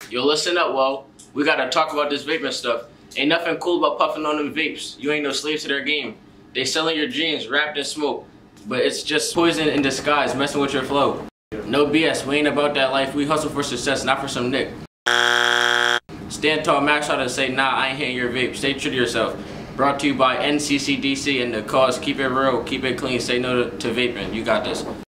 Yo, listen up, well, we gotta talk about this vaping stuff. Ain't nothing cool about puffing on them vapes. You ain't no slave to their game. They selling your dreams wrapped in smoke, but it's just poison in disguise, messing with your flow. No BS, we ain't about that life. We hustle for success, not for some nick. Stand tall, max out and say, nah, I ain't hitting your vape. Stay true to yourself. Brought to you by NCCDC and the cause. Keep it real, keep it clean, say no to vaping. You got this.